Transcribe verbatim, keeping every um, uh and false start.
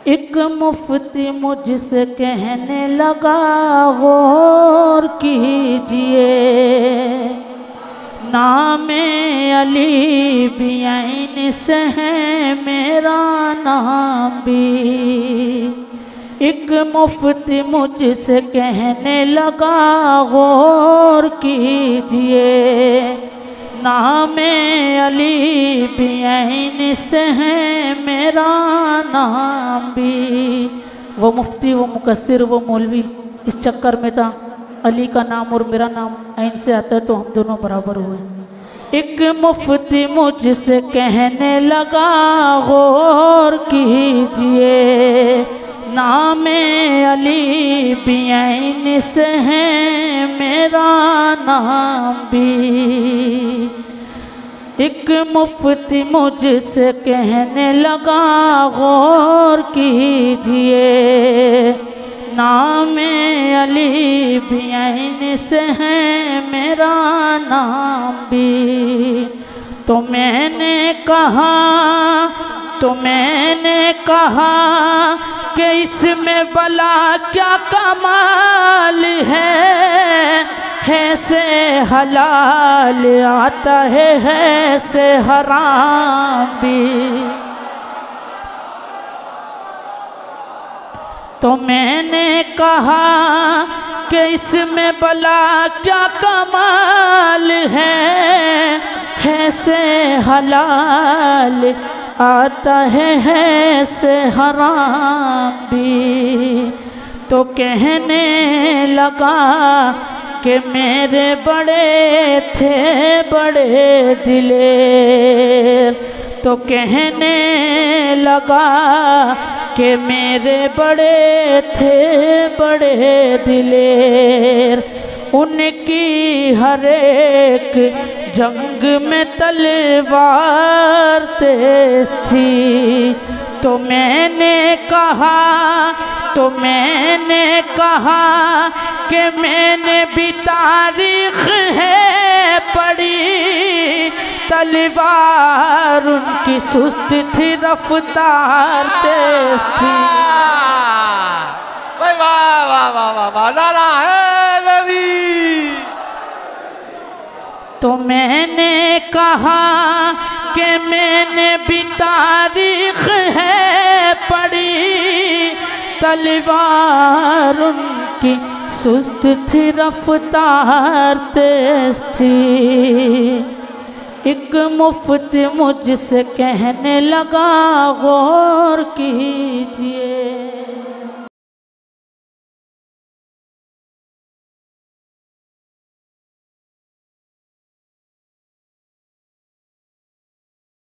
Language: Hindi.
एक मुफ्ती मुझसे कहने लगा गौर कीजिए, नाम अली भी ऐन से है मेरा नाम भी। एक मुफ्ती मुझसे कहने लगा गौर कीजिए, नाम अली भी ऐन से है मेरा नाम भी। वो मुफ्ती वो मुकस्सिर वो मौलवी इस चक्कर में था, अली का नाम और मेरा नाम ऐन से आता है तो हम दोनों बराबर हुए। एक मुफ्ती मुझसे कहने लगा गौर कीजिए, नाम अली भी ऐन से है मेरा नाम भी। एक मुफ्ती मुझसे कहने लगा गौर कीजिए, नाम अली भी ऐन से है मेरा नाम भी। तो मैंने कहा तो मैंने कहा कि इसमें भला क्या कमाल है, है से हलाल आता है, है से हराम भी। तो मैंने कहा कि इसमें भला क्या कमाल है, है से हलाल आता है, है से हराम भी। तो कहने लगा कि मेरे बड़े थे बड़े दिलेर। तो कहने लगा कि मेरे बड़े थे बड़े दिलेर, उनकी हर एक जंग में तलवार तेज थी। तो मैंने कहा तो मैंने कहा कि मैंने भी तारीख है पढ़ी, तलवार उनकी सुस्त थी रफ्तार तेज थी। वाह वाह वाह वाह वाह लाला है नबी। तो मैंने कहा कि मैंने भी तारीख है पढ़ी, तलवार उनकी सुस्त थी रफ्तार तेज थी। एक मुफ्ती मुझसे कहने लगा गौर कीजिए।